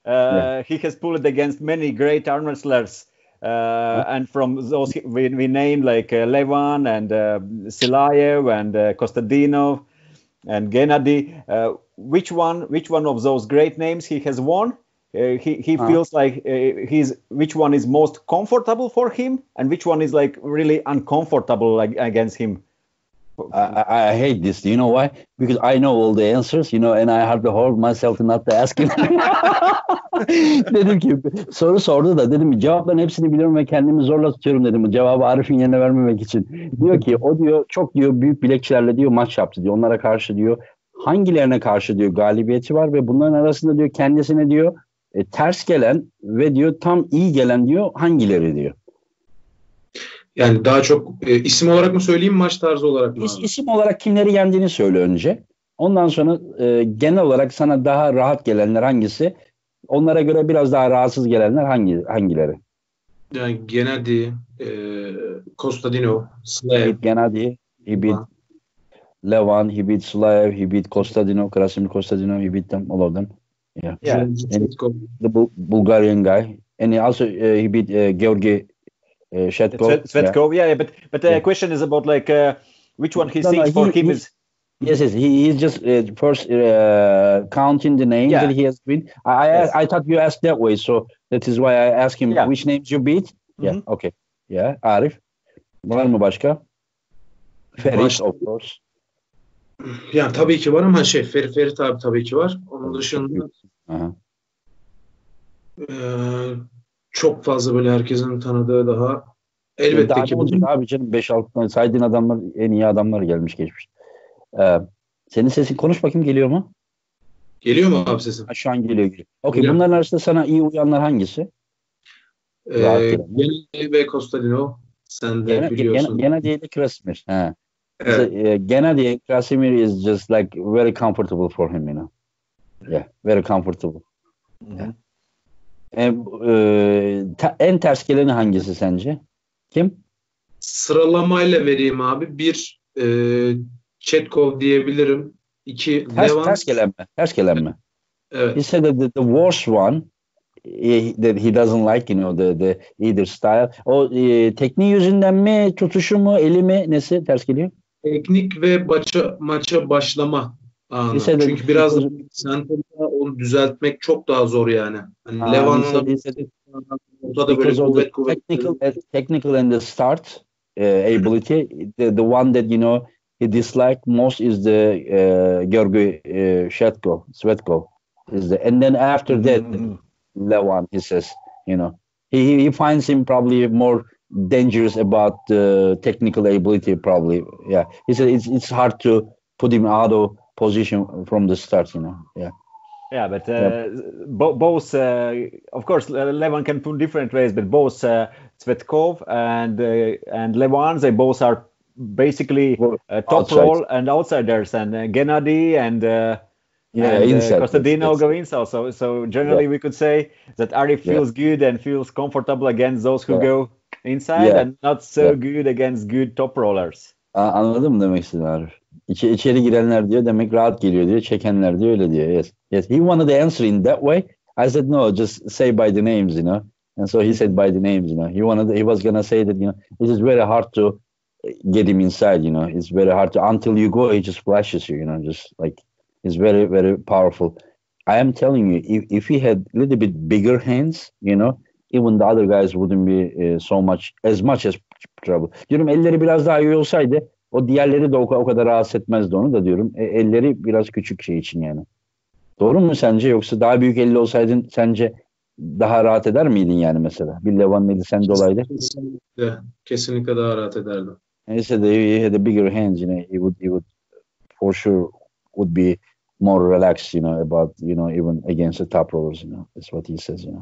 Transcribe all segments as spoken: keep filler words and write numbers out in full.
yeah. he has pulled against many great arm wrestlers. Uh, huh? And from those we, we named like uh, Levan and uh, Silayev and uh, Kostadinov and Gennady. Uh, which one? Which one of those great names he has won? Uh, he he uh-huh. feels like uh, he's which one is most comfortable for him, and which one is like really uncomfortable like, against him. I, I, I hate this. Do you know why? Because I know all the answers, you know, and I have to hold myself not to ask him. Dedim ki soru sordu da dedim cevapların hepsini biliyorum ve kendimi zorla tutuyorum dedim. Cevabı Arif'in yerine vermemek için. Diyor ki o diyor çok diyor büyük bilekçilerle diyor maç yaptı diyor. Onlara karşı diyor hangilerine karşı diyor galibiyeti var ve bunların arasında diyor kendisine diyor e, ters gelen ve diyor tam iyi gelen diyor hangileri diyor. Yani daha çok e, isim olarak mı söyleyeyim maç tarzı olarak mı? İs, isim olarak kimleri yendiğini söyle önce. Ondan sonra e, genel olarak sana daha rahat gelenler hangisi? Onlara göre biraz daha rahatsız gelenler hangi hangileri? Yani Gennady, e, Kostadinov, Silayev. Gennady, he beat Levan, he beat Silayev, he beat Kostadinov, Krasimir Kostadinov, he beat them, all of them. Yeah. Yeah. And the Bul- Bulgarian guy. And he also uh, he beat uh, Georgi uh, Shetkov. Svetkov, yeah. yeah, but but the yeah. question is about like uh, which one he no, thinks no, for he, him is. Yes, yes. He, he's just uh, first uh, counting the names yeah. that he has been. I yes. I, I thought you asked that way, so that is why I asked him yeah. which names you beat. Mm-hmm. Yeah, okay. Yeah, Arif. Var mı başka? Ferit, of course. Yani tabii ki var ama şey Ferit Ferit abi tabii ki var. Onun dışında Aha. e, çok fazla böyle herkesin tanıdığı daha elbette daha ki. Daha abi canım beş altı tane saydığın adamlar en iyi adamlar gelmiş geçmiş. Ee, senin sesin konuş bakayım geliyor mu? Geliyor mu abi sesin? Ha, şu an geliyor. geliyor. Okey, bunların arasında sana iyi uyanlar hangisi? Ee, Gennady ve Kostadinov. Sen de Gena, biliyorsun. Gennady ile Krasimir. Ha. Evet. So, uh, Gennady and Krasimir is just like very comfortable for him, you know. Yeah, very comfortable. Mm-hmm. Yeah. En, e, ta, en ters geleni hangisi sence? Kim? Sıralamayla vereyim abi. Bir e, Chetkov diyebilirim. İki ters, Levan. Ters gelen mi? Ters gelen mi? Evet. He said that the, the worst one he, that he doesn't like, you know, the, the either style. O e, tekniği yüzünden mi, tutuşu mu, eli mi, nesi ters geliyor? Teknik ve maça, maça başlama anı. Çünkü biraz sentonda onu düzeltmek çok daha zor yani. Hani uh, Levan'ın ortada böyle kuvvet kuvvet. Technical, technical and the start uh, ability, the, the one that, you know, he disliked most is the uh, Georgi uh, Shetkov, Svetkov. Is the, and then after that, mm-hmm. Levan, he says, you know, he, he finds him probably more dangerous about the technical ability probably. Yeah, he said it's it's hard to put him out of position from the start, you know. Yeah. Yeah, but uh, yep. bo- both, uh, of course, Levan can put different ways, but both uh, Svetkov and uh, and Levan, they both are basically uh, top outside. Role and outsiders, and uh, Gennady and uh, yeah, and, inside. Uh, Kostadinov go inside. So so generally yeah. we could say that Arif feels yeah. good and feels comfortable against those who yeah. go inside yeah. and not so yeah. good against good top rollers. Anladın mı demek istediğin Arif? İçeri, içeri girenler diyor demek rahat geliyor diyor. Çekenler diyor öyle diyor. Yes. Yes. He wanted the answer in that way. I said no, just say by the names, you know. And so he said by the names, you know. He wanted he was gonna say that, you know, it is very hard to get him inside, you know. It's very hard to until you go, he just flashes you, you know, just like it's very, very powerful. I am telling you, if if he had a little bit bigger hands, you know, even the other guys wouldn't be uh, so much as much as trouble. Diyorum elleri biraz daha iyi olsaydı o diğerleri de o, o kadar rahatsız etmezdi onu da diyorum. E, elleri biraz küçük şey için yani. Doğru mu sence? Yoksa daha büyük elli olsaydın sence daha rahat eder miydin yani mesela? Bir Levan neydi sen de olaydı? Kesinlikle. Kesinlikle daha rahat ederdim. He said he had a bigger hands, you know, he would, he would for sure would be more relaxed, you know, about, you know, even against the top rollers, you know. That's what he says, you know.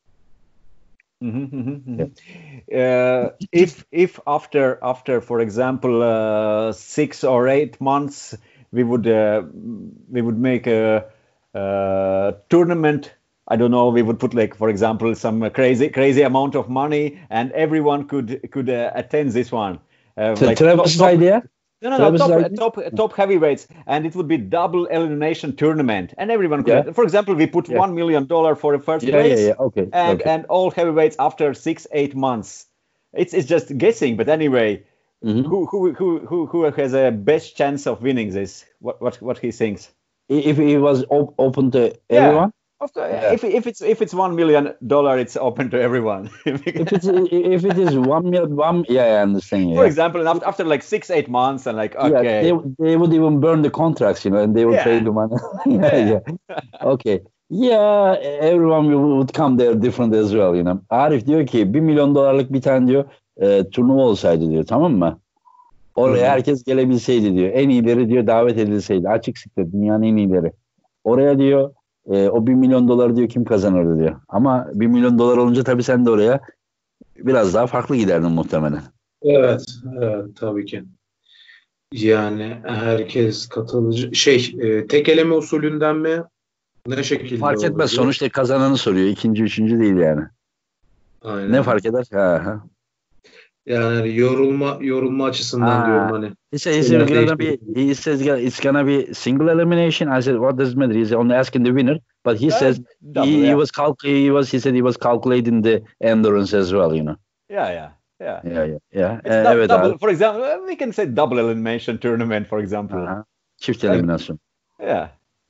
Mm-hmm, mm-hmm. Yeah. Uh, if if after after for example uh, six or eight months we would uh, we would make a, a tournament, I don't know, we would put like for example some crazy crazy amount of money and everyone could could uh, attend this one. Uh, so like Travis's idea? No, no, no, top, top, top heavyweights, and it would be double elimination tournament, and everyone could. Yeah. For example, we put yeah. one million dollar for the first yeah, place, yeah, yeah. Okay, and okay. and all heavyweights after six, eight months. It's it's just guessing, but anyway, mm-hmm. who who who who who has a best chance of winning this? What what what he thinks? If he was op- open to everyone. Yeah. Of course, yeah. if if it's if it's one million dollar, it's open to everyone. if it's if it is one million, one yeah, I understand. Yeah. For example, after, after like six eight months, and like okay, yeah, they, they would even burn the contracts, you know, and they would yeah. pay the money. yeah, yeah. Okay, yeah, everyone would come there different as well, you know. Arif diyor ki bir milyon dolarlık bir tane diyor e, turnuva olsaydı diyor, tamam mı? Oraya hmm. herkes gelebilseydi diyor, en iyileri diyor davet edilseydi, açık siktir dünyanın en iyileri. Oraya diyor. E, o bir milyon dolar diyor kim kazanırdı diyor. Ama bir milyon dolar olunca tabii sen de oraya biraz daha farklı giderdin muhtemelen. Evet, evet tabii ki. Yani herkes katılıcı şey e, tek eleme usulünden mi? Ne şekilde? Fark etmez. Oluyor? Sonuçta kazananı soruyor. İkinci, üçüncü değil yani. Aynen. Ne fark eder? Ha, ha. Yani yorulma yorulma açısından ha. diyorum hani. He said, he, said gonna be, he says it's gonna be single elimination. I said, what does it matter? He's only asking the winner, but he yeah, says double, he, yeah. he was calc- he was he said he was calculating the endurance as well, you know. Yeah, yeah, yeah, yeah, yeah. yeah. It's uh, evet, double, for example, we can say double elimination tournament, for example. Uh-huh. Çift eliminasyon. Yeah.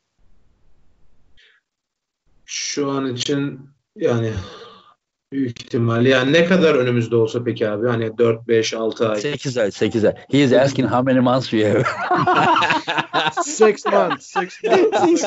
Şu an için yani büyük ihtimal. Yani ne kadar önümüzde olsa peki abi? Hani dört, beş, altı ay. sekiz ay, sekiz ay. He is asking how many months we have. six months. six months.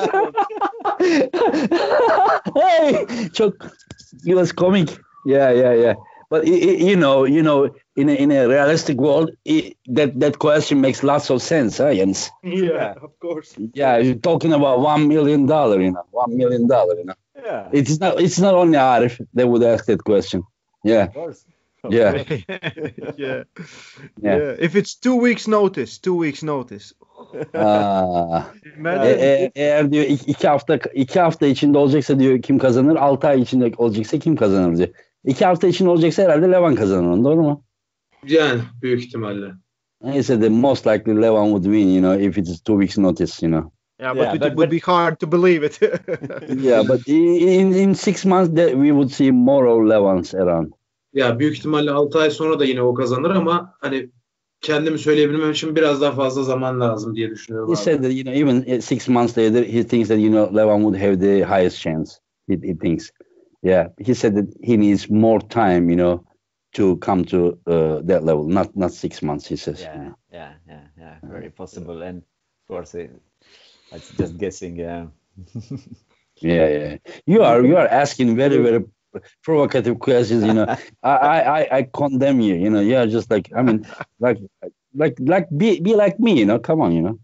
Hey, çok, it was comic. Yeah, yeah, yeah. But you know, you know, in a, in a realistic world, it, that that question makes lots of sense, huh, Jens? Yeah, of course. Yeah, you're talking about one million dollar, you know, one million dollar, you know. Yeah. It's not. It's not only Arif that would ask that question. Yeah. Of course. Yeah. yeah. yeah. Yeah. If it's two weeks notice, two weeks notice. Aa, e, e, eğer diyor iki hafta iki hafta içinde olacaksa diyor kim kazanır? Altı ay içinde olacaksa kim kazanır diyor. İki hafta içinde olacaksa herhalde Levan kazanır. Doğru mu? Yani büyük ihtimalle. He said the most likely Levan would win, you know, if it's two weeks notice, you know. Yeah, but yeah, it but, would but, be hard to believe it. Yeah, but in in six months that we would see more of Levans around. Ya büyük ihtimalle altı ay sonra da yine o kazanır ama hani kendimi söyleyebilmem için biraz daha fazla zaman lazım diye düşünüyorum. He said that, you know, even six months later, he thinks that, you know, Levan would have the highest chance. He, he thinks. Yeah, he said that he needs more time, you know, to come to uh, that level. Not not six months, he says. Yeah, yeah, yeah, yeah. Very possible. And of course, it, it's just guessing. Yeah. yeah, yeah. You are you are asking very very provocative questions. You know, I, I I condemn you. You know, you are just like I mean, like like like be be like me. You know, come on. You know.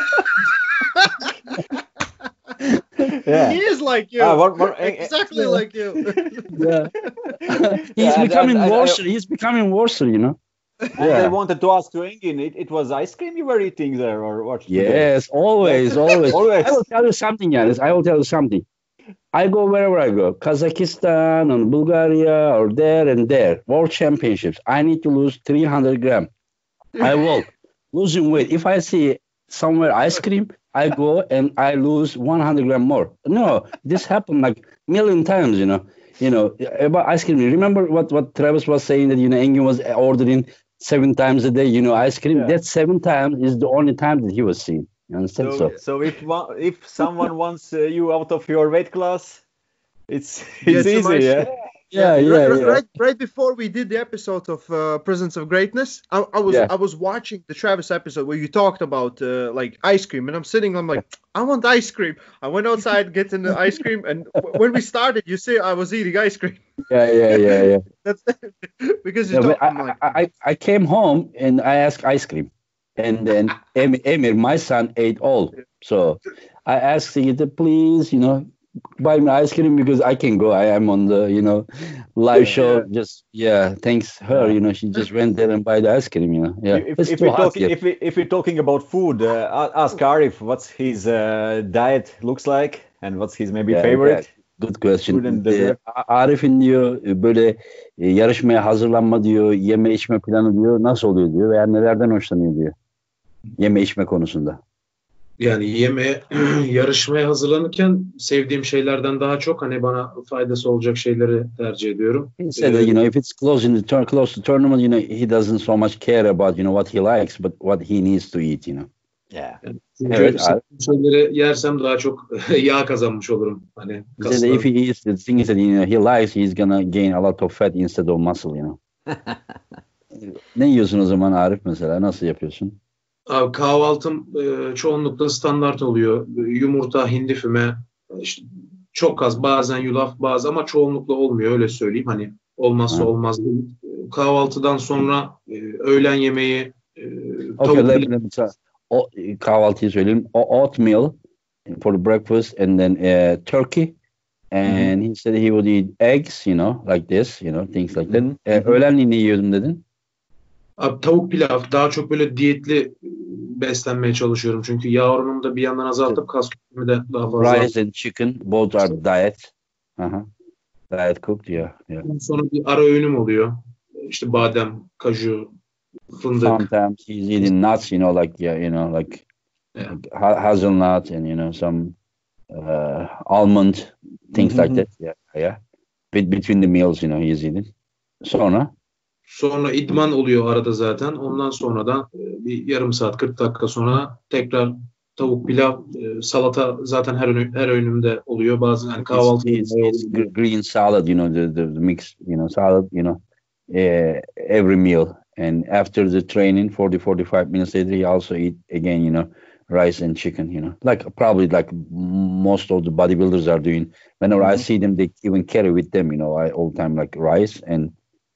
Yeah. He is like you. Uh, what, what, exactly uh, like you. Yeah. He's yeah, becoming and, and, worse. I, He's becoming worse, you know. And yeah. I wanted to ask you, Engin, it, it was ice cream you were eating there, or what? Yes, always, always. always. I will tell you something, Yanis. I will tell you something. I go wherever I go, Kazakhstan, or Bulgaria, or there and there, World Championships. I need to lose three hundred grams. I walk, losing weight. If I see somewhere ice cream, I go and I lose one hundred grams more. No, this happened like a million times, you know. You know, about ice cream. Remember what, what Travis was saying, that, you know, Engin was ordering seven times a day, you know, ice cream. Yeah. That seven times is the only time that he was seeing. You understand? So, so, so if one, if someone wants uh, you out of your weight class, it's it's yeah, easy, yeah? Yeah, yeah, right, yeah. Right, right before we did the episode of uh, Presence of Greatness, I, I was yeah. I was watching the Travis episode where you talked about uh, like ice cream, and I'm sitting, I'm like, I want ice cream. I went outside getting the ice cream, and w- when we started, you see I was eating ice cream. Yeah, yeah, yeah, yeah. That's because you yeah, talk, I, like, I, I came home and I asked ice cream, and then Emir, Emir, my son, ate all. So I asked Sigita, please, you know, buy me ice cream because I can go. I am on the, you know, live yeah, show. Yeah. Just yeah, thanks her. You know, she just went there and buy the ice cream. You know, yeah. If, if we're talking, yet. if we if we're talking about food, uh, ask Arif what's his uh, diet looks like and what's his maybe yeah, favorite. Yeah. Good question. Ee, Arif'in diyor böyle e, yarışmaya hazırlanma diyor, yeme içme planı diyor nasıl oluyor diyor veya nelerden hoşlanıyor diyor. Yeme içme konusunda. Yani yeme yarışmaya hazırlanırken sevdiğim şeylerden daha çok hani bana faydası olacak şeyleri tercih ediyorum. He said that, you know, if it's close in the turn, close to tournament, you know, he doesn't so much care about, you know, what he likes, but what he needs to eat, you know. Yeah. Yani çünkü Evet, sevdiğim şeyleri yersem daha çok yağ kazanmış olurum. Hani He said that if kaslarım. he eats the things that, you know, he likes, he's gonna gain a lot of fat instead of muscle, you know. Ne yiyorsun o zaman Arif mesela? Nasıl yapıyorsun? Abi kahvaltım e, çoğunlukla standart oluyor. Yumurta, hindi füme, işte çok az, bazen yulaf, bazı ama çoğunlukla olmuyor öyle söyleyeyim. Hani olmazsa Ha. olmaz değil. E, Kahvaltıdan sonra e, öğlen yemeği e, Okay, tavuk let, pilav. let me try. O, kahvaltıyı söyleyeyim. O, oatmeal for the breakfast and then uh, turkey. And he said he would eat eggs, you know, like this, you know, things like that. Mhm, E, mhm. öğlenliği ne yiyordun dedin? Abi, tavuk pilav daha çok böyle diyetli e, beslenmeye çalışıyorum. Çünkü yağ oranımı da bir yandan azaltıp kas kütlemi de daha fazla. Rice and chicken, both are diet. Uh-huh. Diet cooked, yeah, yeah. Ondan sonra bir ara öğünüm oluyor. İşte badem, kaju, fındık. Sometimes he's eating nuts, you know, like, yeah, you know, like, Yeah. like ha- hazelnut and, you know, some uh, almond, things like Mhm. that. Yeah, yeah. Be- between the meals, you know, he's eating. Sonra? Sonra idman oluyor arada zaten. Ondan sonra da e, bir yarım saat kırk dakika sonra tekrar tavuk pilav, e, salata zaten her öğün, her öğünümde oluyor. Bazen hani It's, kahvaltı it's, oluyor. it's gr- green salad, you know, the, the, the mix, you know, salad, you know, uh, every meal. And after the training, forty, forty-five minutes later, he also eat again, you know, rice and chicken, you know, like probably like most of the bodybuilders are doing. Whenever I Mhm. see them, they even carry with them, you know, I all the time like rice and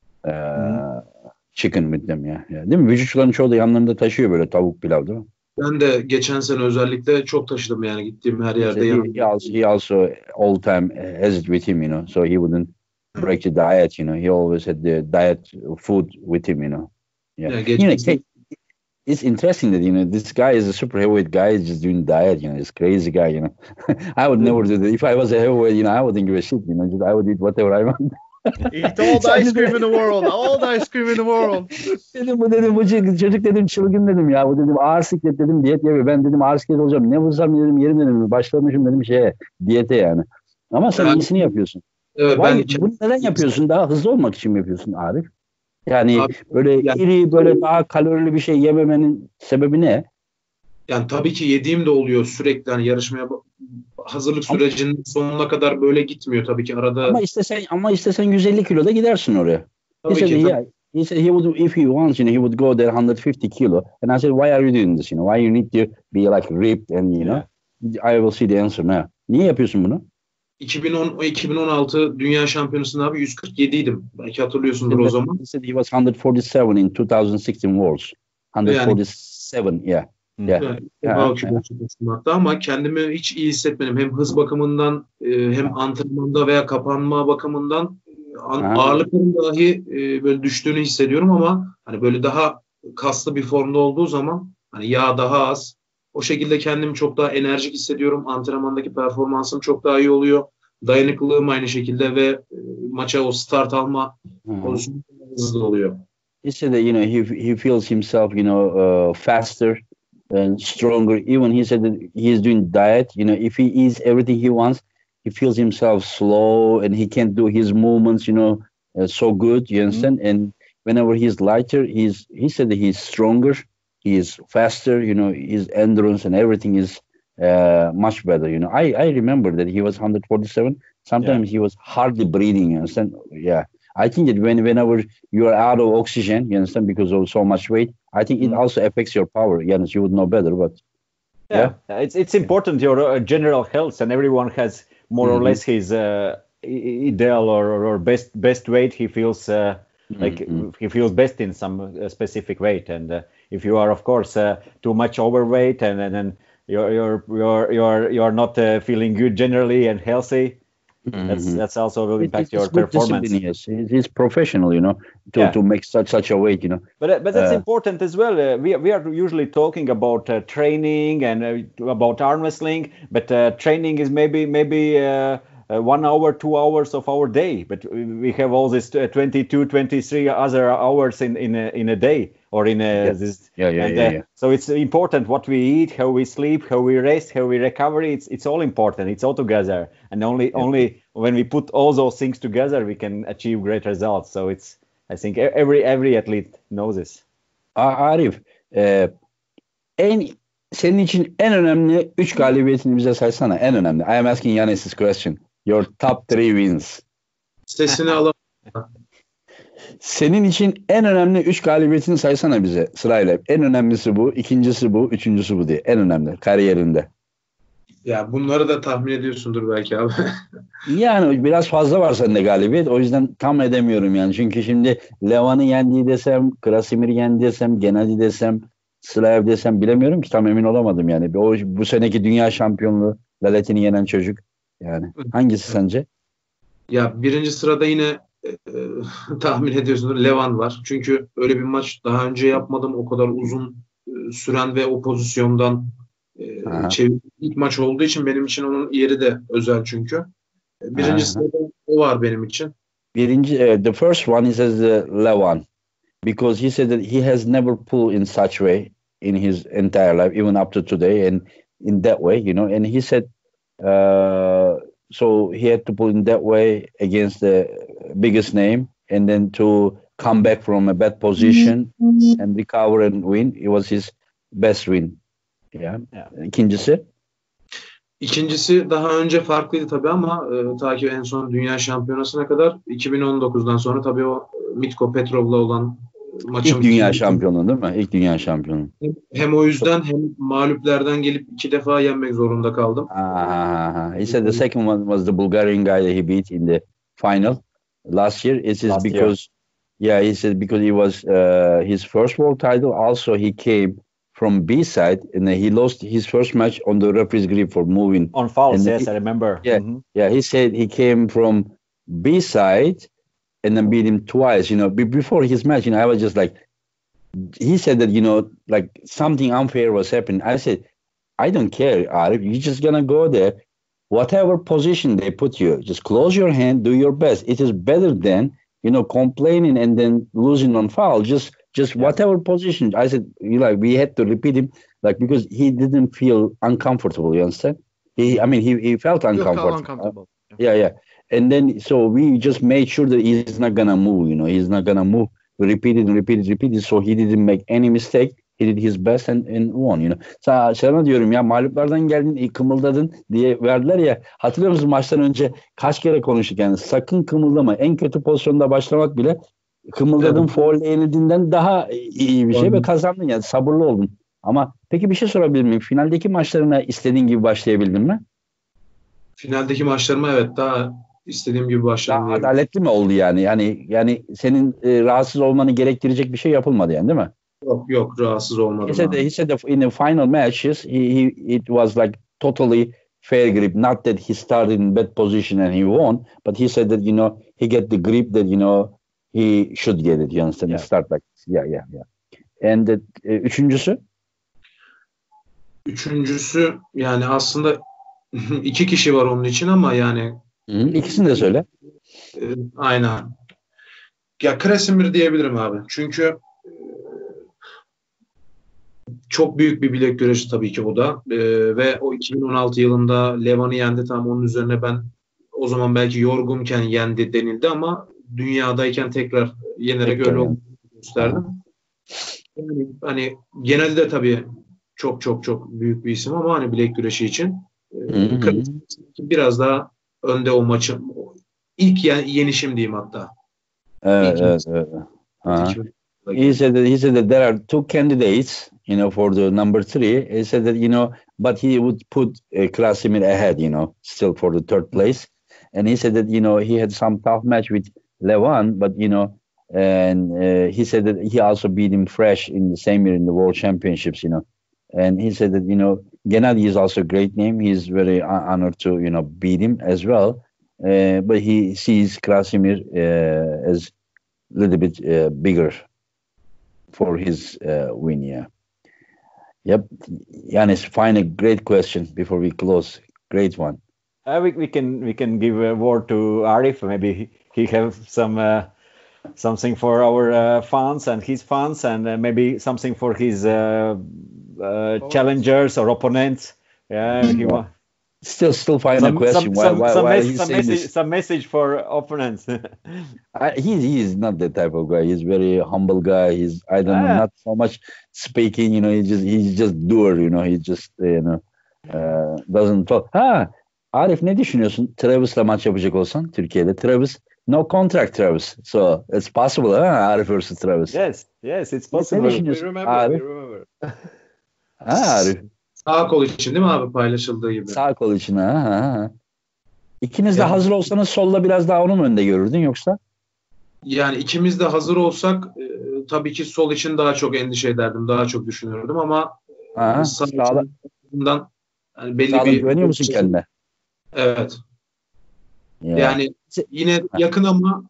uh, chicken with them, yeah, yeah. Değil mi? Vücutçuların çoğu da yanlarında taşıyor böyle tavuk pilav, değil mi? Ben de geçen sene özellikle çok taşıdım yani gittiğim her He, yerde said he, yanımda. he also he also all the time has it with him, you know, so he wouldn't break the diet, you know. He always had the diet food with him, you know. Yeah, Yani you geçen know, sene Kate, it's interesting that you know this guy is a super heavyweight guy, he's just doing diet, you know. He's a crazy guy, you know. I would never do that. If I was a heavyweight, you know, I wouldn't give a shit, you know. Just I would eat whatever I want. Eat all the ice cream in the world. All the ice cream in the world. Dedim bu dedim bu çocuk çocuk dedim çılgın dedim ya bu dedim ağır siklet dedim diyet yapıyor. Ben dedim ağır siklet olacağım. Ne vursam dedim yerim dedim. Başlamışım dedim şeye diyete yani. Ama sen Yani- iyisini yapıyorsun. Evet, Vay, ben bunu neden yapıyorsun? Daha hızlı olmak için mi yapıyorsun Arif? Yani Abi, böyle yani- iri böyle daha kalorili bir şey yememenin sebebi ne? yani tabii ki yediğim de oluyor sürekli hani yarışmaya ba- hazırlık Ama- sürecinin sonuna kadar böyle gitmiyor tabii ki arada. Ama istesen ama istesen yüz elli kiloda gidersin oraya. He tabii said, ki yeah, he said he would if he wants, you know, he would go there one hundred fifty kilo. And I said, why are you doing this? You know, why you need to be like ripped and you know? I will see the answer now. Niye yapıyorsun bunu? iki bin on iki bin on altı Dünya Şampiyonası'nda abi yüz kırk yediydim. Belki hatırlıyorsundur o zaman. He said he was one forty-seven in two thousand sixteen Worlds. one forty-seven, yeah. Yeah. Yani, Ya, daha ya. kilosu taşıdım hatta ama kendimi hiç iyi hissetmedim. Hem hız bakımından e, hem antrenmanda veya kapanma bakımından e, an- Ha. ağırlıkların dahi e, böyle düştüğünü hissediyorum ama hani böyle daha kaslı bir formda olduğu zaman hani yağ daha az. O şekilde kendimi çok daha enerjik hissediyorum. Antrenmandaki performansım çok daha iyi oluyor. Dayanıklılığım aynı şekilde ve e, maça o start alma Uh-huh. pozisyonu hızlı oluyor. He said that you know he he feels himself you know uh, faster and stronger. Even he said that he is doing diet. You know, if he eats everything he wants, he feels himself slow and he can't do his movements. You know, uh, so good. You understand? And whenever he's lighter, he's he said that he's stronger. He is faster. You know, his endurance and everything is uh, much better. You know, I I remember that he was one forty-seven. Sometimes he was hardly breathing. You understand? Yeah. I think that when whenever you are out of oxygen, you understand, because of so much weight, I think it Mm. also affects your power. Yes, you would know better, but Yeah, it's it's important your uh, general health, and everyone has more or Mhm. less his uh, i- ideal or, or best best weight. He feels uh, like Mhm. he feels best in some uh, specific weight, and uh, if you are, of course, uh, too much overweight, and and then you're you're you're you're you're not uh, feeling good generally and healthy, that's Mhm. that's also will It- impact it's your good performance. discipline, yes. It- It's professional, you know, to, Yeah. to make such such a weight, you know. But uh, but that's Uh, important as well. Uh, we we are usually talking about uh, training and uh, about arm wrestling, but uh, training is maybe maybe uh, uh, one hour, two hours of our day. But we have all this uh, twenty-two, twenty-three other hours in in a, in a day. or in a, Yeah. this. Yeah, yeah, and, yeah, uh, yeah. So it's important what we eat, how we sleep, how we rest, how we recover. It's it's all important. It's all together, and only Yeah. only when we put all those things together, we can achieve great results. So it's I think e- every every athlete knows this. A- Arif, e, en senin için en önemli üç galibiyetini bize saysana. En önemli. I am asking Yanis this question. Your top three wins. Sesini alalım. Senin için en önemli üç galibiyetini saysana bize sırayla. En önemlisi bu, ikincisi bu, üçüncüsü bu diye. En önemli kariyerinde. Ya bunları da tahmin ediyorsundur belki abi. Yani biraz fazla var sende galibiyet. O yüzden tam edemiyorum yani. Çünkü şimdi Levan'ı yendiği desem, Krasimir yendi desem, Gennady desem, Slayev desem bilemiyorum ki, tam emin olamadım yani. O, bu seneki dünya şampiyonluğu Laletin'i yenen çocuk. Yani hangisi sence? Ya birinci sırada yine e, e, tahmin ediyorsundur Levan var. Çünkü öyle bir maç daha önce yapmadım. O kadar uzun e, süren ve o pozisyondan e, Aha. çevir- ilk maç olduğu için benim için onun yeri de özel çünkü. E, Birinci Aha. sırada o var benim için. Birinci, uh, the first one he says uh, Levan, because he said that he has never pulled in such way in his entire life, even up to today, and in that way, you know. And he said, uh, so he had to pull in that way against the biggest name, and then to come back from a bad position and recover and win. It was his best win. Yeah. Yeah. İkincisi. İkincisi daha önce farklıydı tabii ama e, ta ki en son dünya şampiyonasına kadar iki bin on dokuzdan sonra tabii o e, Mitko Petrov'la olan e, maçın İlk dünya şampiyonu değil mi? İlk dünya şampiyonu. hem, hem o yüzden hem mağluplerden gelip iki defa yenmek zorunda kaldım. Ah, he said the second one was the Bulgarian guy that he beat in the final last year. It is Last year. because, yeah, he said because it was uh, his first world title. Also, he came from B side and he lost his first match on the referee's grip for moving. On fouls, And yes, he- I remember. Yeah. Mhm. Yeah, he said he came from B side and then beat him twice. You know, be- before his match, you know, I was just like, he said that, you know, like something unfair was happening. I said, I don't care, Arif. You're just gonna go there. Whatever position they put you, just close your hand, do your best. It is better than, you know, complaining and then losing on foul. Just just Yeah. whatever position. I said, you like we had to repeat him, like because he didn't feel uncomfortable, you understand? He I mean he, he felt You felt uncomfortable. uncomfortable. Yeah, yeah. And then so we just made sure that he's not gonna move, you know, he's not gonna move. We repeated and repeated, repeated. So he didn't make any mistake. He did his best and, and won, you know. Sana, sana diyorum ya, mağluplardan geldin, iyi kımıldadın diye verdiler ya. Hatırlıyor musun maçtan önce kaç kere konuştuk yani. Sakın kımıldama. En kötü pozisyonda başlamak bile kımıldadın, Evet. faulle yenildiğinden daha iyi bir şey Doğru. ve kazandın yani, sabırlı oldun. Ama peki bir şey sorabilir miyim? Finaldeki maçlarına istediğin gibi başlayabildin mi? Finaldeki maçlarıma evet daha istediğim gibi Daha başladım. diyebilirim. adaletli mi oldu yani? Yani yani senin e, rahatsız olmanı gerektirecek bir şey yapılmadı yani, değil mi? Yok yok rahatsız He olmadım. said, abi. he said that in the final matches, he, he it was like totally fair grip. Not that he started in bad position and he won, but he said that, you know, he get the grip that, you know, he should get it. You understand? Yeah. Start like this. Yeah, yeah, yeah. And the, e, üçüncüsü? Üçüncüsü yani aslında iki kişi var onun için ama yani Hı, İkisini de söyle. e, aynen. Ya Krasimir diyebilirim abi. Çünkü e, çok büyük bir bilek güreşi tabii ki o da. E, ve o iki bin on altı yılında Levan'ı yendi. Tam onun üzerine ben o zaman belki yorgunken yendi denildi ama dünyadayken tekrar yenerek Tekrar öyle yendi. olduğunu gösterdim. Yani, hani genelde de tabii çok çok çok büyük bir isim ama hani bilek güreşi için e, Hı hı. Krasimir biraz daha önde o maçın. İlk yen- yenişim diyeyim hatta. Evet, İki- evet, evet. Aha. iki bin- He said that he said that there are two candidates, you know, for the number three. He said that, you know, but he would put uh, Krasimir ahead, you know, still for the third place. And he said that, you know, he had some tough match with Levan, but, you know, and uh, he said that he also beat him fresh in the same year in the World Championships, you know. And he said that, you know, Gennady is also a great name. He's very hon- honored to, you know, beat him as well. Uh, but he sees Krasimir uh, as a little bit uh, bigger for his uh, win, yeah. Yep. Yanis, find a great question before we close. Great one. Uh, we, we can we can give a word to Arif. Maybe he, he have some uh, something for our uh, fans and his fans, and uh, maybe something for his uh, uh, challengers or opponents. Yeah, he wa- Still, still find a question. Why, some, why, some, why mes- are you some saying message, this? some message for opponents. I, he, he is not that type of guy. He's very humble guy. He's, I don't know, Ah. not so much speaking. You know, he just, he's just doer. You know, he just, uh, you know, uh, doesn't talk. Ha, Arif, ne düşünüyorsun? Travis'la maç yapacak olsan Türkiye'de. Travis, no contract, Travis. So it's possible, ha? Arif versus Travis. Yes, yes, it's Ne possible. We düşünüyorsun? remember. Arif. We remember. Ha, Arif. Sağ kol için değil mi abi paylaşıldığı gibi? Sağ kol için. Ha, ha, ha. İkiniz de Evet. hazır olsanız solla biraz daha onun önde görürdün yoksa? Yani ikimiz de hazır olsak e, tabii ki sol için daha çok endişe ederdim. Daha çok düşünürdüm ama Ha, sağ sağlam, içinden yani belli sağlam bir güveniyor musun kendine? Evet. Ya. Yani yine yakın ama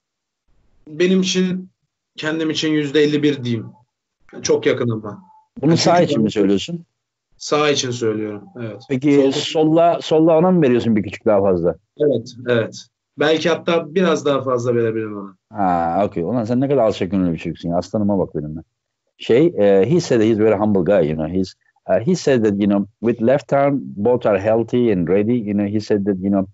benim için kendim için yüzde elli bir diyeyim. Çok yakın ama. Bunu sağ Çünkü için ben- mi söylüyorsun? Sağ için söylüyorum. Evet. Peki Solda- solla solla ona mı veriyorsun bir küçük daha fazla? Evet, evet. Belki hatta biraz daha fazla verebilirim ona. Ha, okay. Ulan sen ne kadar alçak gönüllü bir çocuksun ya. Aslanıma bak benim de. Şey, uh, he said he's very humble guy, you know. He's uh, he said that, you know, with left arm both are healthy and ready. You know, he said that, you know,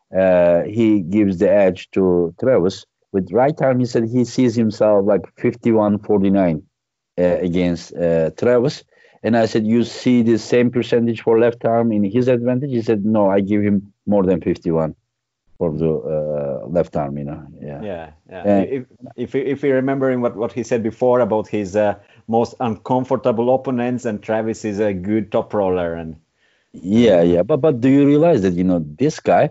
uh, he gives the edge to Travis. With right arm, he said he sees himself like fifty-one forty-nine uh, against uh, Travis. And I said, you see the same percentage for left arm in his advantage? He said, no, I give him more than fifty-one for the uh, left arm, you know. Yeah. Yeah, yeah. Yeah. If if if you're remembering what what he said before about his uh, most uncomfortable opponents, and Travis is a good top roller, and Yeah, yeah. But but do you realize that, you know, this guy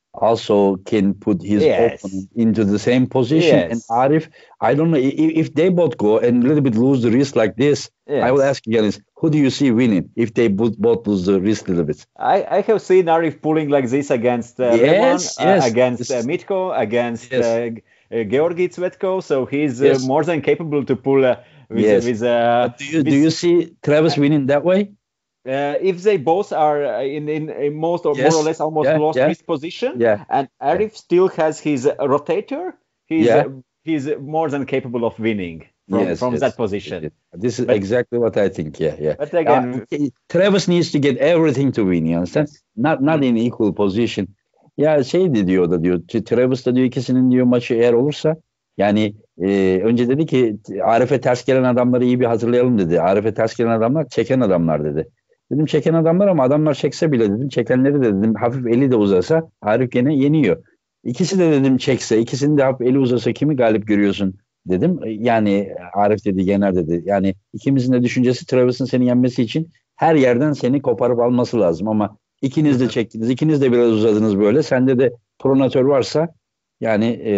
also can put his Yes. opponent into the same position? Yes. And Arif, I don't know if, if they both go and a little bit lose the wrist like this, I will Yes. ask you guys, who do you see winning if they both, both lose the wrist a little bit? I, I have seen Arif pulling like this against uh, Yes, Levon, uh, yes. against uh, This- Mitko, against Yes. uh, G- uh, Georgi Tsvetko. So he's uh, Yes. more than capable to pull uh, with Yes. with. Uh, Do you, do with- you see Travis winning that way? uh, if they both are uh, in, in in most or Yes. more or less almost Yeah, lost yeah. wrist position, Yeah. and Arif still has his uh, rotator, he's Yeah. uh, he's more than capable of winning from, Yes, from yes. that position. This is But- exactly what I think. Yeah, yeah. But again, Uh, okay, Travis needs to get everything to win. You understand? Not not in equal position. Ya şey de diyor da diyor. Travis da diyor ikisinin diyor maçı eğer olursa yani e, önce dedi ki Arif'e ters gelen adamları iyi bir hazırlayalım dedi. Arif'e ters gelen adamlar çeken adamlar dedi. Dedim çeken adamlar ama adamlar çekse bile dedim çekenleri de dedim hafif eli de uzasa Arif gene yeniyor. İkisi de dedim çekse ikisinin de hafif eli uzasa kimi galip görüyorsun dedim. Yani Arif dedi yener dedi. Yani ikimizin de düşüncesi Travis'in seni yenmesi için her yerden seni koparıp alması lazım ama ikiniz de çektiniz. İkiniz de biraz uzadınız böyle. Sende de pronatör varsa yani e,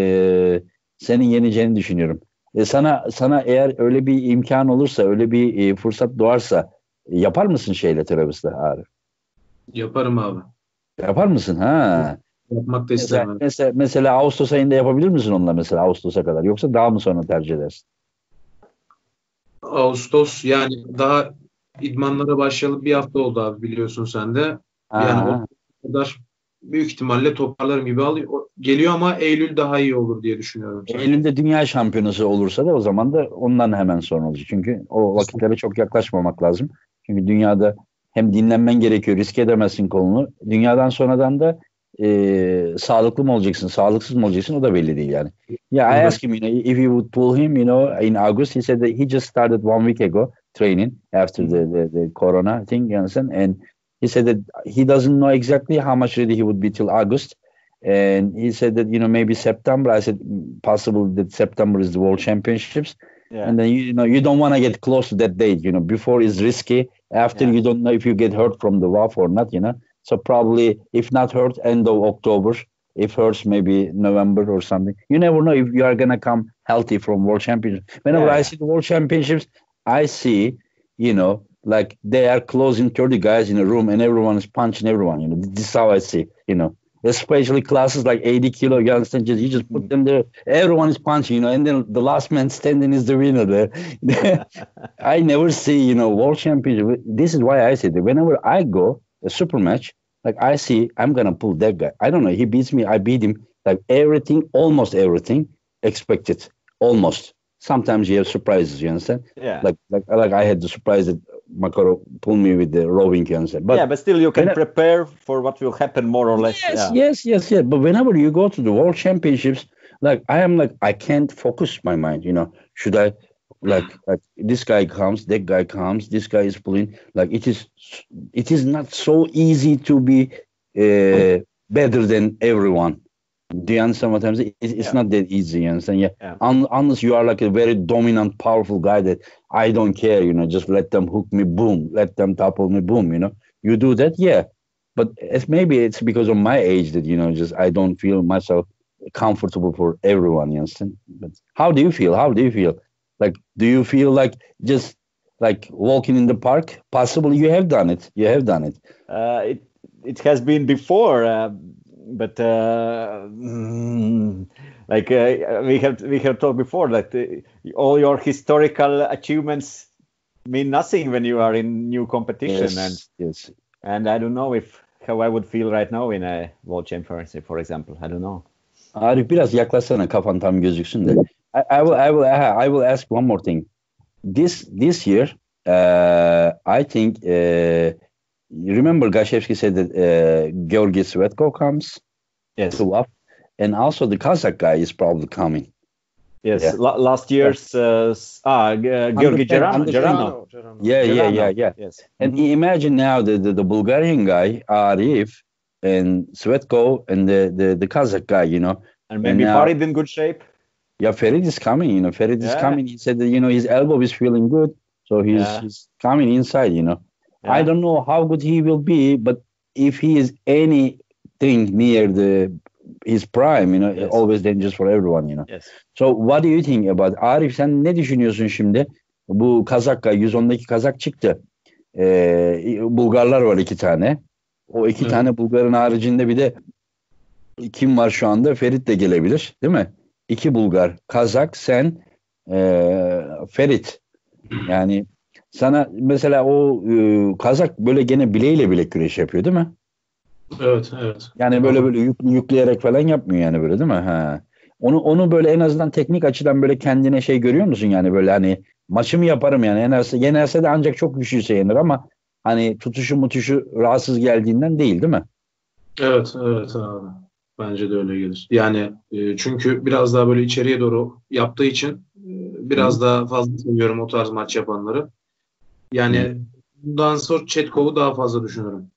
senin yeneceğini düşünüyorum. E, sana sana eğer öyle bir imkan olursa, öyle bir e, fırsat doğarsa e, yapar mısın şeyle Travis'le Arif? Yaparım abi. Yapar mısın? Ha. Yapmak da Mesela, istemem. mesela, mesela Ağustos ayında yapabilir misin onunla mesela Ağustos'a kadar? Yoksa daha mı sonra tercih edersin? Ağustos yani daha idmanlara başlayalı bir hafta oldu abi biliyorsun sen de. Yani Ha. o kadar büyük ihtimalle toparlarım gibi alıyor. o- Geliyor ama Eylül daha iyi olur diye düşünüyorum. Eylül'de dünya şampiyonası olursa da o zaman da ondan hemen sonra olacak. Çünkü o vakitlere çok yaklaşmamak lazım. Çünkü dünyada hem dinlenmen gerekiyor, risk edemezsin kolunu. Dünyadan sonradan da e, sağlıklı mı olacaksın, sağlıksız mı olacaksın o da belli değil yani. Yeah, I Mhm. asked him, you know, if you would pull him, you know, in August, he said that he just started one week ago training after the, the, the corona thing, you understand? And he said that he doesn't know exactly how much ready he would be till August. And he said that, you know, maybe September. I said, possible that September is the World Championships. yeah. And then, you, you know, you don't want to get close to that date, you know, before is risky. After, Yeah. you don't know if you get hurt from the W A F or not, you know. So probably, if not hurt, end of October. If hurts, maybe November or something. You never know if you are going to come healthy from World Championships. Whenever Yeah. I see the World Championships, I see, you know, like they are closing thirty guys in a room and everyone is punching everyone, you know. This is how I see, you know. Especially classes like eighty kilo, you understand? Just, you just put them there. Everyone is punching, you know, and then the last man standing is the winner there. I never see, you know, World Championship. This is why I say that whenever I go a super match, like I see, I'm going to pull that guy. I don't know. He beats me. I beat him. Like everything, almost everything expected. almost. Sometimes you have surprises, you understand? Yeah. Like like like I had the surprise that Makarov pulled me with the rowing, you understand? But yeah, but still you can when I- prepare for what will happen more or less. Yes, yeah. yes, yes, yes. But whenever you go to the world championships, like I am like I can't focus my mind. You know, should I like like this guy comes, that guy comes, this guy is pulling. Like it is, it is not so easy to be uh, better than everyone. Do you understand what I'm saying? It's, it's Yeah. not that easy. You understand? Yeah. Yeah. Un- unless you are like a very dominant, powerful guy that I don't care. You know, just let them hook me, boom. Let them topple me, boom. You know, you do that, yeah. But it's maybe it's because of my age that you know, just I don't feel myself comfortable for everyone. You understand? But how do you feel? How do you feel? Like, do you feel like just like walking in the park? Possibly you have done it. You have done it. Uh, it it has been before, uh, but uh, mm, like uh, we have we have talked before that uh, all your historical achievements mean nothing when you are in new competition, Yes. and Yes. and I don't know if how I would feel right now in a world championship, for example. I don't know. Arif biraz yaklaşsana kafan tam gözüksün de. I, I will I will I will ask one more thing. This this year, uh, I think. Uh, you remember Gashevsky said that uh, Georgi Svetko comes Yes, to up, and also the Kazakh guy is probably coming. yes. Yeah. La- last year's uh, s- ah uh, Georgi Understand, Gerano. understand. Gerano. Gerano, Gerano. Yeah, yeah, Gerano. yeah, yeah. Yes. And Mhm. imagine now the, the, the Bulgarian guy, Arif, and Svetko, and the, the, the Kazakh guy, you know. And maybe now- Farid in good shape. Yeah, Ferit is coming, you know. Ferit is Yeah. coming. He said that, you know, his elbow is feeling good. So he's, Yeah. he's coming inside, you know. I Yeah. don't know how good he will be, but if he is anything near the his prime, you know, Yes. always dangerous for everyone, you know. Yes. So what do you think about Arif? Sen ne düşünüyorsun şimdi? Bu Kazak guy, yüz ondaki Kazak çıktı. Ee, Bulgarlar var iki tane. O iki Evet. tane Bulgarın haricinde bir de kim var şu anda? Ferit de gelebilir, değil mi? İki Bulgar, Kazak, sen, ee, Ferit. Yani sana mesela o e, Kazak böyle gene bileğiyle bilek güreş yapıyor, değil mi? Evet, evet. Yani böyle böyle yük, yükleyerek falan yapmıyor yani böyle, değil mi? Ha. Onu onu böyle en azından teknik açıdan böyle kendine şey görüyor musun yani böyle hani maçımı yaparım yani yenerse yenerse de ancak çok güçlüyse yenir ama hani tutuşu mutuşu rahatsız geldiğinden değil, değil mi? Evet, evet abi. Bence de öyle gelir. Yani e, çünkü biraz daha böyle içeriye doğru yaptığı için e, biraz daha fazla seviyorum o tarz maç yapanları. Yani bundan sonra Çetkov'u daha fazla düşünürüm.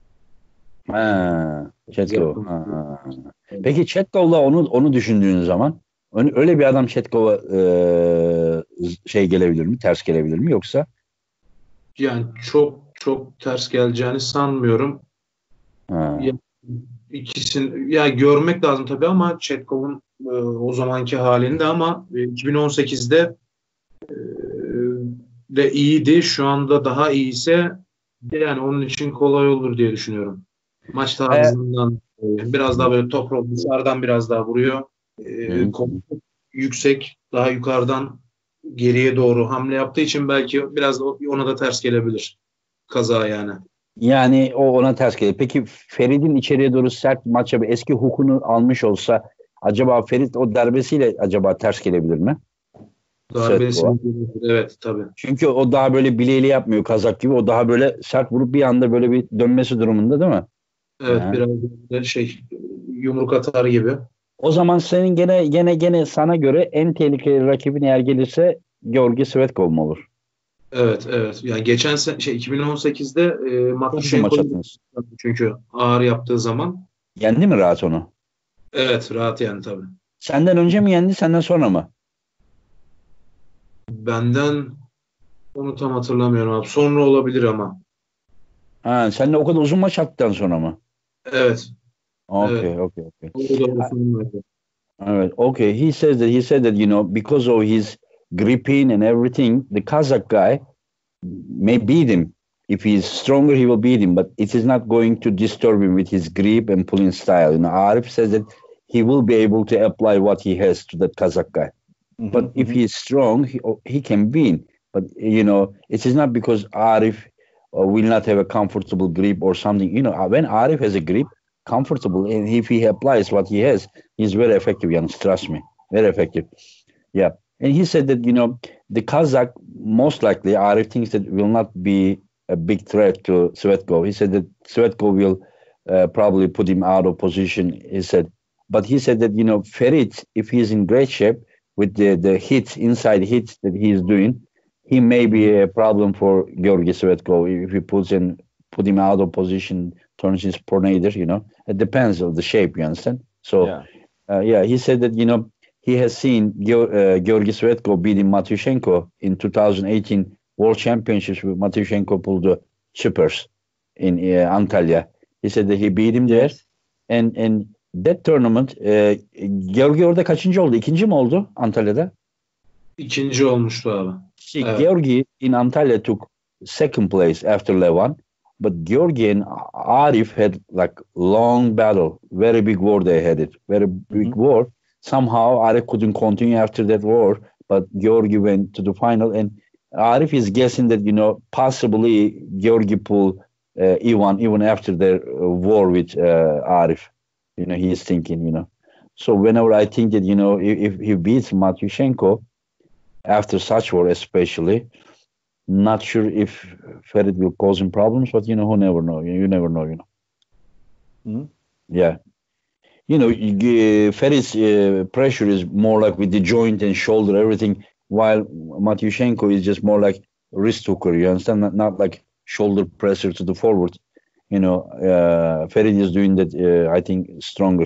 Ha, Chetkov. Yapım. Ha, ha. Peki Chetkov'la onu onu düşündüğün zaman öyle öyle bir adam Chetkov'a e, şey gelebilir mi? Ters gelebilir mi yoksa? Yani çok çok ters geleceğini sanmıyorum. Ha. Ya, ikisini ya görmek lazım tabii ama Çetkov'un e, o zamanki halinde ama e, iki bin on sekizde e, de iyiydi. Şu anda daha iyiyse yani onun için kolay olur diye düşünüyorum. Maç tarzından e, biraz daha böyle top dışarıdan biraz daha vuruyor. E, Hı. kol yüksek, daha yukarıdan geriye doğru hamle yaptığı için belki biraz da ona da ters gelebilir. Kaza yani. Yani o ona ters gelir. Peki Ferit'in içeriye doğru sert maç yapıp eski hukukunu almış olsa acaba Ferit o darbesiyle acaba ters gelebilir mi? Darbesi Sert evet tabii. Çünkü o daha böyle bileğiyle yapmıyor Kazak gibi. O daha böyle sert vurup bir anda böyle bir dönmesi durumunda, değil mi? Evet Ha. biraz da şey yumruk atar gibi. O zaman senin gene gene gene sana göre en tehlikeli rakibin eğer gelirse Georgi Svetkov mu olur? Evet evet. Yani geçen sene şey iki bin on sekizde e, Çok iyi maç Matyushenko'yu attınız. çünkü ağır yaptığı zaman Yendi mi rahat onu? evet rahat yani tabii. Senden önce mi yendi, senden sonra mı? Benden onu tam hatırlamıyorum abi. Sonra olabilir ama. Ha, seninle o kadar uzun maç attıktan sonra mı? Evet. Okay, Evet. okay, okay. O da olsun. Alright, okay. He says that he said that you know because of his gripping and everything, the Kazakh guy may beat him. If he's stronger, he will beat him, but it is not going to disturb him with his grip and pulling style. You know, Arif says that he will be able to apply what he has to that Kazakh guy. Mhm, But if mhm. he is strong, he, he can win. But you know, it is not because Arif uh, will not have a comfortable grip or something. You know, when Arif has a grip, comfortable, and if he applies what he has, he's very effective. Yalnız, trust me, very effective. Yeah. And he said that, you know, the Kazakh, most likely, Arif thinks that will not be a big threat to Svetko. He said that Svetko will uh, probably put him out of position, he said. But he said that, you know, Ferit, if he's in great shape with the, the hits, inside hits that he's doing, he may be a problem for Georgi Svetko if he puts in, put him out of position, turns his pronator, you know. It depends on the shape, you understand? So, yeah, uh, yeah he said that, you know, he has seen uh, Georgi Svetko beating Matyushenko in two thousand eighteen World Championships with Matyushenko pulled the supers in uh, Antalya. He said that he beat him there. And and that tournament, uh, Georgi orada kaçıncı oldu? İkinci mi oldu Antalya'da? İkinci olmuştu abi. See, evet. Georgi in Antalya took second place after Levan. But Georgi and Arif had like long battle. Very big war they had it. Very big mm-hmm. war. Somehow Arif couldn't continue after that war, but Georgi went to the final. And Arif is guessing that, you know, possibly Georgi pulled uh, Ivan even after their uh, war with uh, Arif. You know, he is thinking, you know. So whenever I think that, you know, if, if he beats Matyushenko after such war especially, not sure if Ferit will cause him problems, but, you know, who never know. You, you never know, you know. Mm-hmm. Yeah. You know, Ferit's uh, pressure is more like with the joint and shoulder, everything, while Matyushenko is just more like wrist hooker, you understand? Not, not like shoulder pressure to the forward. You know, uh, Ferit is doing that, uh, I think, stronger.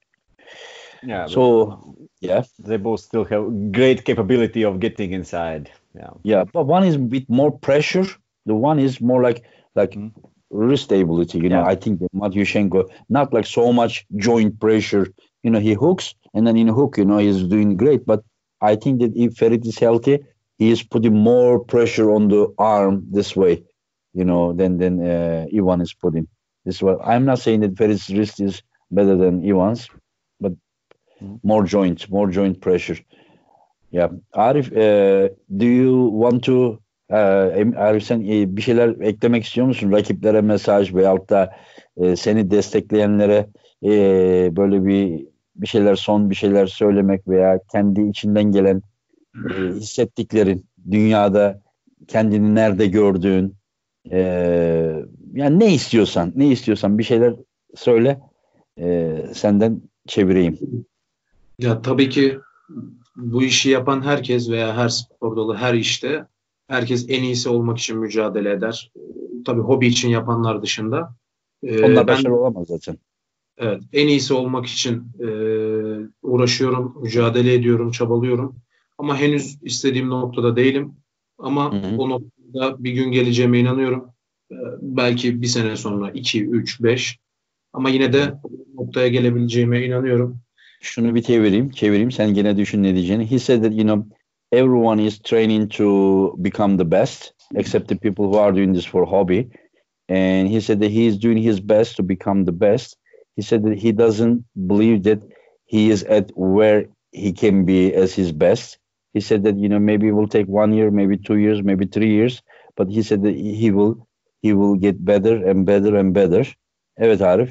Yeah. So, yeah. They both still have great capability of getting inside. Yeah. Yeah, but one is with more pressure. The one is more like, like, mm-hmm. wrist stability, you know. Yeah. I think that Matyushenko, not like so much joint pressure, you know, he hooks and then in a hook, you know, he's doing great. But I think that if Ferit is healthy, he is putting more pressure on the arm this way, you know, than than uh, Ivan is putting this way. I'm not saying that Ferit's wrist is better than Ivan's, but mm-hmm. more joint, more joint pressure. Yeah. Arif, uh, do you want to Ee, Arif sen e, bir şeyler eklemek istiyor musun? Rakiplere mesaj veyahut da e, seni destekleyenlere e, böyle bir bir şeyler son bir şeyler söylemek veya kendi içinden gelen e, hissettiklerin, dünyada kendini nerede gördüğün, e, yani ne istiyorsan, ne istiyorsan bir şeyler söyle, e, senden çevireyim. Ya tabii ki bu işi yapan herkes veya her spor dalı, her işte herkes en iyisi olmak için mücadele eder. Tabii hobi için yapanlar dışında. Onlar başarılı olamaz zaten. Evet, en iyisi olmak için e, uğraşıyorum, mücadele ediyorum, çabalıyorum. Ama henüz istediğim noktada değilim. Ama hı hı. o noktada bir gün geleceğime inanıyorum. E, belki bir sene sonra, iki, üç, beş. Ama yine de o noktaya gelebileceğime inanıyorum. Şunu bir çevireyim, çevireyim. Sen gene düşün ne diyeceğini. He said that, you know, everyone is training to become the best, except the people who are doing this for hobby. And he said that he is doing his best to become the best. He said that he doesn't believe that he is at where he can be as his best. He said that, you know, maybe it will take one year, maybe two years, maybe three years. But he said that he will he will get better and better and better. Evet Arif.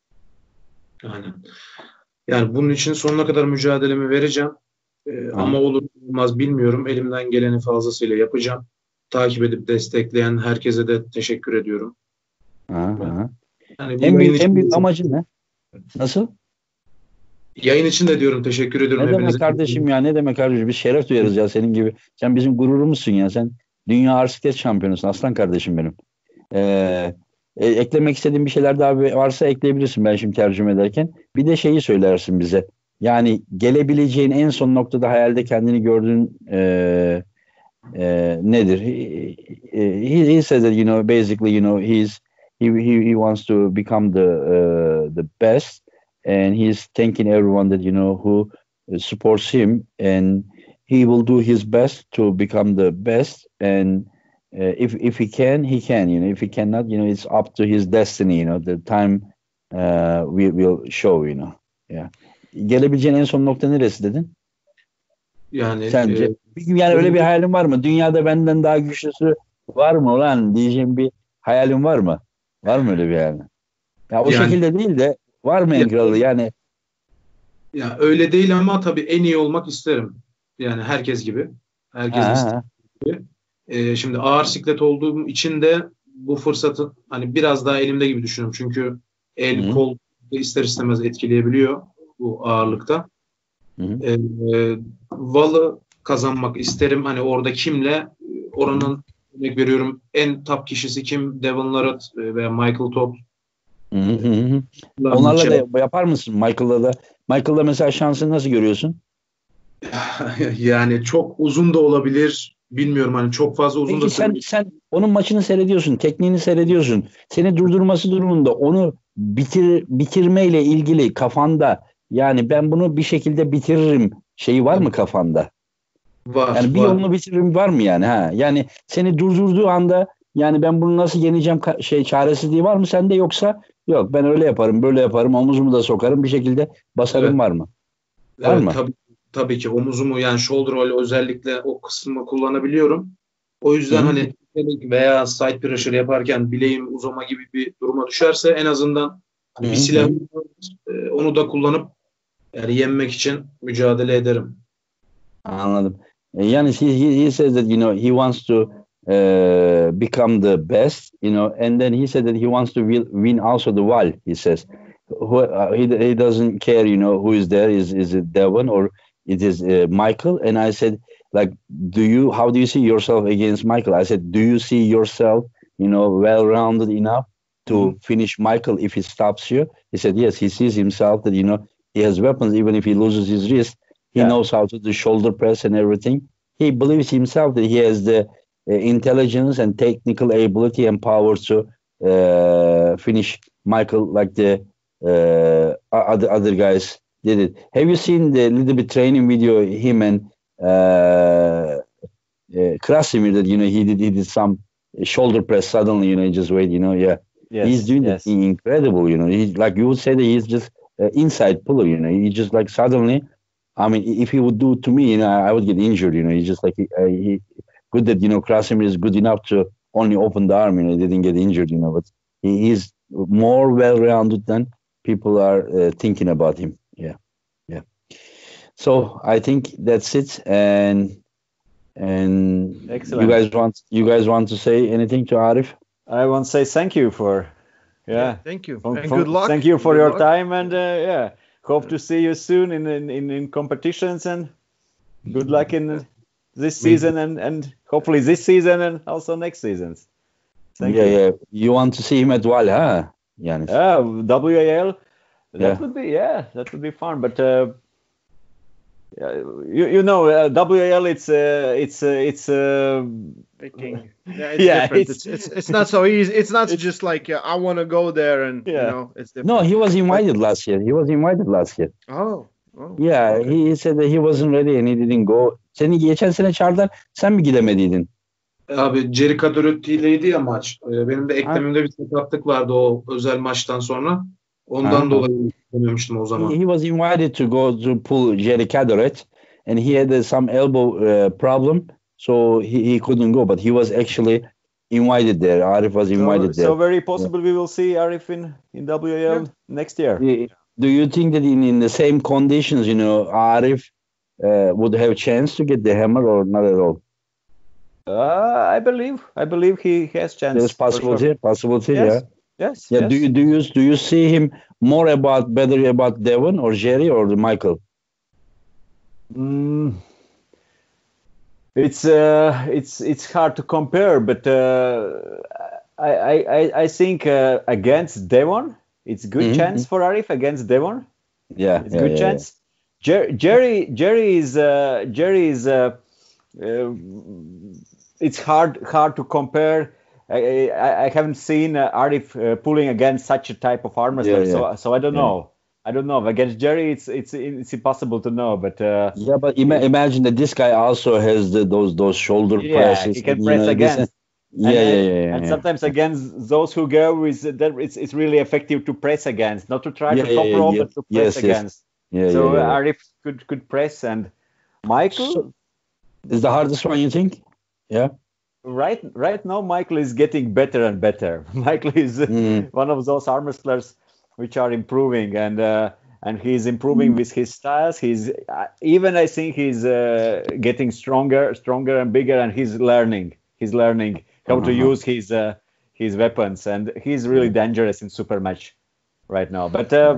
Aynen. Yani bunun için sonuna kadar mücadelemi vereceğim. Ee, ama olur olmaz bilmiyorum. Elimden geleni fazlasıyla yapacağım. Takip edip destekleyen herkese de teşekkür ediyorum. Aha. Yani en büyük, en büyük amacın ne? Nasıl? Yayın için de diyorum teşekkür ediyorum. Ne hepinize. Demek kardeşim ya, ne demek kardeşim? Biz şeref duyarız ya senin gibi. Sen bizim gururumuzsun ya. Sen dünya arsiket şampiyonusun. Aslan kardeşim benim. Ee, e, eklemek istediğin bir şeyler daha varsa ekleyebilirsin ben şimdi tercüme ederken. Bir de şeyi söylersin bize. Yani gelebileceğin en son noktada hayalde kendini gördüğün e, e, nedir? He, he, he said that, you know, basically, you know, he's he he, he wants to become the uh, the best, and he's thanking everyone that, you know, who supports him, and he will do his best to become the best. And uh, if if he can, he can. You know, if he cannot, you know, it's up to his destiny. You know, the time uh, will will show. You know, yeah. Gelebileceğin en son nokta neresi dedin? Yani sence? E, yani öyle bir hayalin var mı? Dünyada benden daha güçlüsü var mı lan diyeceğim bir hayalin var mı? Var mı öyle bir hayalin? Ya o yani, şekilde değil de var mı en kralı yani? Ya öyle değil ama tabii en iyi olmak isterim. Yani herkes gibi. Herkesin Ha, ha. istediği gibi. Ee, şimdi ağır siklet olduğum için de bu fırsatı hani biraz daha elimde gibi düşünüyorum. Çünkü el, Hı. kol ister istemez etkileyebiliyor bu ağırlıkta. Hı hı. Ee, Valı kazanmak isterim. Hani orada kimle? Oranın örnek veriyorum en top kişisi kim? Devon Larratt veya Michael Todd. Hı hı hı. Bunlar Onlarla maçı- da yapar mısın Michael'la da? Michael'la mesela şansını nasıl görüyorsun? Yani çok uzun da olabilir. Bilmiyorum hani çok fazla uzun da Peki sen sürebilir. sen onun maçını seyrediyorsun, tekniğini seyrediyorsun. Seni durdurması durumunda onu bitir bitirmeyle ilgili kafanda yani ben bunu bir şekilde bitiririm şeyi var mı kafanda? Var, Yani bir var. yolunu bitiririm var mı yani ha? Yani seni durdurduğu anda yani ben bunu nasıl yeneceğim ka- şey çaresizliği var mı sende yoksa yok ben öyle yaparım, böyle yaparım, omuzumu da sokarım bir şekilde basarım Evet, var mı? Var evet mı? tabii tabii ki omuzumu yani shoulder roll özellikle o kısmı kullanabiliyorum. O Hı yüzden hı. hani veya side pressure yaparken bileğim uzama gibi bir duruma düşerse en azından Hı hani bir hı. silah e, onu da kullanıp yani yenmek için mücadele ederim. Anladım. E, Yani he, he, he says that you know he wants to uh, become the best, you know, and then he said that he wants to win, win also the wall. He says who, uh, he he doesn't care, you know, who is there. Is is it Devon or it is uh, Michael? And I said, like, do you? How do you see yourself against Michael? I said, do you see yourself, you know, well-rounded enough to Mhm. finish Michael if he stops you? He said, yes, he sees himself that you know he has weapons even if he loses his wrist. He Yeah. knows how to do shoulder press and everything. He believes himself that he has the uh, intelligence and technical ability and power to uh, finish Michael like the uh, other other guys did it. Have you seen the little bit training video him and uh, uh, Krasimir that you know he did he did some shoulder press suddenly you know he just wait you know yeah he's Yes. doing Yes. it incredible you know he's like you would say that he's just uh, inside puller you know he just like suddenly I mean, if he would do it to me, you know, I would get injured. You know, he's just like he, uh, he good that you know Krasimir is good enough to only open the arm. You know, he didn't get injured. You know, but he is more well-rounded than people are uh, thinking about him. Yeah, yeah. So I think that's it. And and you Excellent. guys want you guys want to say anything to Arif? I want to say thank you for, Yeah, yeah, thank you. from- And from- good luck. Thank you for Good your luck. time, and uh, yeah, hope to see you soon in in, in, in competitions, and good luck in this Me- season, and, and hopefully this season and also next seasons. Thank yeah, you. yeah. You want to see him at Wal, huh? Yani. Yeah, W A L. That Yeah. would be yeah, that would be fun. But uh, yeah, you you know uh, W A L it's uh, it's uh, it's uh, Picking. Yeah, it's Yeah, different. it's- It's, it's it's not so easy. It's not It's- just like uh, I want to go there and you Yeah. know it's different. No, he was invited last year. He was invited last year. Oh. oh Yeah, okay. he said that he wasn't ready and he didn't go. Seni geçen sene çağırdılar. Sen mi gidemediydin? Abi Jerry Cadorötti ileydi ya maç. Ee, Benim de eklemimde bir sakatlık vardı o özel maçtan sonra. Ondan Ha. dolayı gidememiştim o He, zaman. he was invited to go to pull Jerry Cadoret and he had uh, some elbow uh, problem. So he, he couldn't go, but he was actually invited there. Arif was so, invited so very possible we will see Arif in in W A L Yeah. next year. there. Do you think that in, in the same conditions, you know, Arif uh, would have chance to get the hammer or not at all? Uh, I believe I believe he has chance. There's for possibility, sure. possibility, Yes. yeah. Yes. Yeah, yes. do you do you do you see him more about better about Devon or Jerry or the Michael? Mm, it's uh, it's it's hard to compare, but uh, I, I I I think uh, against Devon, it's good Mhm. chance for Arif against Devon. Yeah, It's yeah, good yeah, chance. Jer- Jerry Jerry is uh, Jerry is uh, uh, it's hard hard to compare. I, I, I haven't seen uh, Arif uh, pulling against such a type of arm wrestler, Yeah, so so I don't yeah. know. I don't know. Against Jerry, it's it's it's impossible to know. But uh, yeah. Yeah, but ima- imagine that this guy also has the, those those shoulder yeah, presses. he can and, you press know, this- against. yeah, and, yeah, and, yeah, yeah, and yeah. sometimes against those who go with that, it's it's really effective to press against, not to try Yeah, to yeah, top yeah, rope, yeah. but to press Yes, yes. against. Yeah, So yeah, yeah, yeah. Arif could could press, and Michael. So, is the hardest one you think? Yeah. Right, right now, Michael is getting better and better. Michael is Mm. one of those arm wrestlers which are improving, and uh, and he's improving with his styles. He's uh, even I think he's uh, getting stronger, stronger and bigger, and he's learning. He's learning how Uh-huh. to use his uh, his weapons, and he's really dangerous in super match right now. But uh,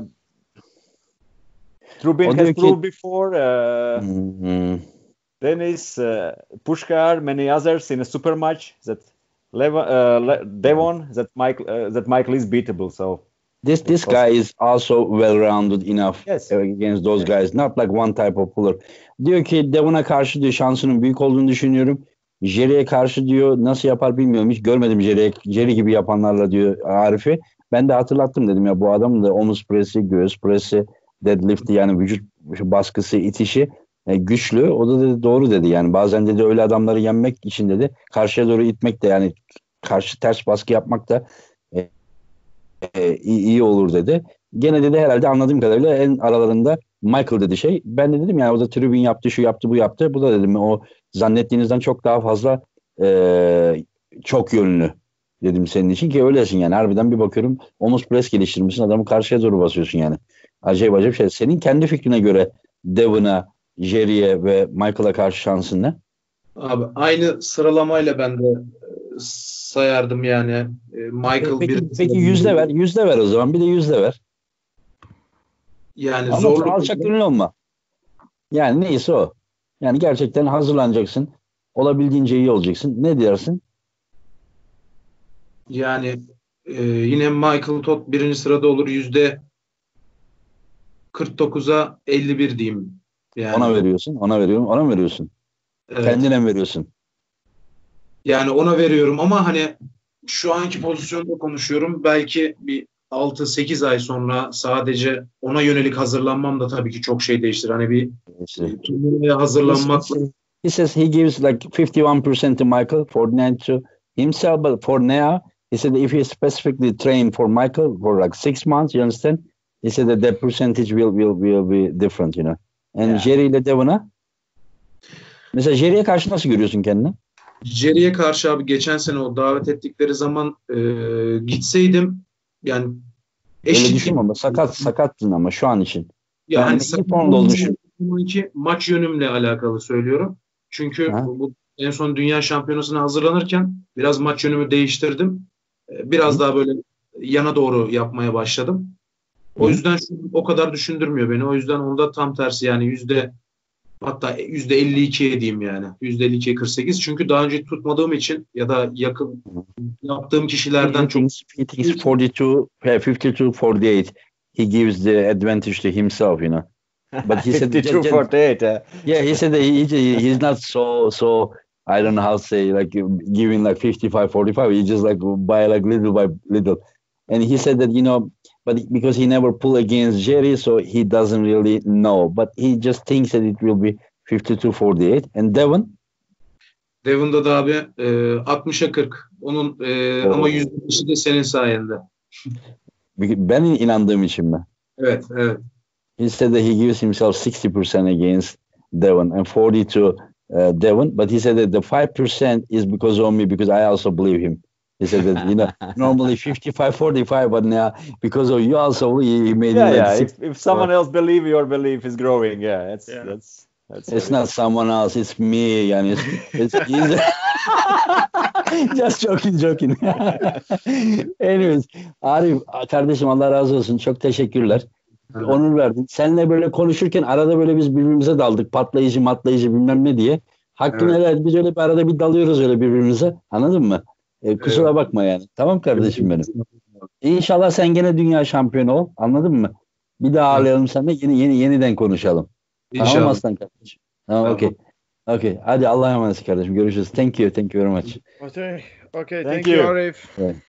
Trubin O has diyor ki- proved before. Uh, Mhm. Dennis, uh, Pushkar, many others in a super match that Lev- uh, Le- Devon that Michael uh, that Michael is beatable. So This this It's guy is also well-rounded enough Yes. against those guys. Not like one type of puller. Diyor ki Devon'a karşı diyor şansının büyük olduğunu düşünüyorum. Jerry'e karşı diyor nasıl yapar bilmiyorum. Hiç görmedim Jerry'e, Jerry gibi yapanlarla diyor Arif'i. Ben de hatırlattım dedim ya bu adamın da omuz presi, göğüs presi, deadlift'i yani vücut baskısı, itişi e, güçlü. O da dedi doğru dedi. Yani bazen dedi öyle adamları yenmek için dedi karşıya doğru itmek de yani karşı ters baskı yapmak da e, e, iyi, iyi olur dedi. Gene dedi herhalde anladığım kadarıyla en aralarında Michael dedi şey. Ben de dedim yani o da tribün yaptı, şu yaptı, bu yaptı. Bu da dedim o zannettiğinizden çok daha fazla e, çok yönlü dedim senin için ki öylesin yani. Harbiden bir bakıyorum omuz pres geliştirmişsin adamı karşıya doğru basıyorsun yani. Acayip acayip şey. Senin kendi fikrine göre Devon'a, Jerry'e ve Michael'a karşı şansın ne? Abi aynı sıralamayla ben de e, sayardım yani. E, Michael Peki, bir peki yüzde ver. Yüzde ver o zaman. Bir de yüzde ver. yani Ama zorluk alçak gönüllü olma. Yani neyse o. Yani gerçekten hazırlanacaksın. Olabildiğince iyi olacaksın. Ne dersin? yani e, yine Michael Todd birinci sırada olur yüzde kırk dokuza elli bir diyeyim. Yani, Ona veriyorsun. Ona veriyorum. Ona mı veriyorsun? evet. Kendine mi veriyorsun? Yani ona veriyorum ama hani şu anki pozisyonda konuşuyorum. Belki bir altı sekiz ay sonra sadece ona yönelik hazırlanmam da tabii ki çok şey değiştirir. Hani bir İşte. e, turnuvaya hazırlanmakla He says he gives like fifty-one percent to Michael, forty-nine to himself, but for now, he said if he specifically trained for Michael for like six months, you understand? He said that that percentage will will will be different, you know. And Yeah. Jerry ile Devon'a mesela Jerry'e karşı nasıl görüyorsun kendini? Jerry'e karşı abi geçen sene o davet ettikleri zaman e, gitseydim yani Öyle eşit düşünme ama sakat sakattın ama şu an için. yani Yani iyi formda olduğunu düşün. ki maç yönümle alakalı söylüyorum. Çünkü Ha. bu, bu en son dünya şampiyonasına hazırlanırken biraz maç yönümü değiştirdim. E, Biraz Hı. daha böyle yana doğru yapmaya başladım. O Hı. yüzden şu o kadar düşündürmüyor beni. O yüzden onda tam tersi yani yüzde hatta yüzde elli ikiye diyeyim yani. Yüzde elli ikiye kırk sekiz. Çünkü daha önce tutmadığım için ya da yakın yaptığım kişilerden He çok thinks, he thinks forty-two, eh, fifty-two, forty-eight. He gives the advantage to himself, you know. But he said, fifty-two forty-eight. Uh, yeah, he said that he, he he's not so so. I don't know how to say like giving like fifty-five, forty-five. He just like by like little by little, and he said that you know, but because he never pull against Jerry, so he doesn't really know. But he just thinks that it will be fifty-two forty-eight. And Devon, Devon'da da abi e, altmışa kırk. Onun e, Oo. ama yüzde beşi de senin sayende. ben inandığım için mi? Evet, evet. He said that he gives himself sixty percent against Devon and forty to uh, Devon, but he said that the five percent is because of me because I also believe him. He said that, you know, normally fifty-five forty-five, but now because of you also, he made yeah, it like yeah. six. If, if someone else believe, your belief is growing. Yeah, that's Yeah. that's that's. It's really- not someone else, it's me. Yani it's, it's he's- just joking, joking. Anyways, Arif, kardeşim Allah razı olsun. Çok teşekkürler. Onur verdin. Seninle böyle konuşurken arada böyle biz birbirimize daldık. Patlayıcı matlayıcı bilmem ne diye. Hakkını Evet. helal et. Biz öyle bir arada bir dalıyoruz öyle birbirimize. Anladın mı? E, kusura Evet. bakma yani. Tamam kardeşim benim. İnşallah sen gene dünya şampiyonu ol. Anladın mı? Bir daha ağırlayalım seninle. Yeni, yeni, yeniden konuşalım. Tamam İnşallah. aslan kardeşim. Tamam, Tamam. okey. Okey. Hadi Allah'a emanet kardeşim. Görüşürüz. Thank you. Thank you very much. Okay. Okay. Thank Thank, you, you. Arif. Evet.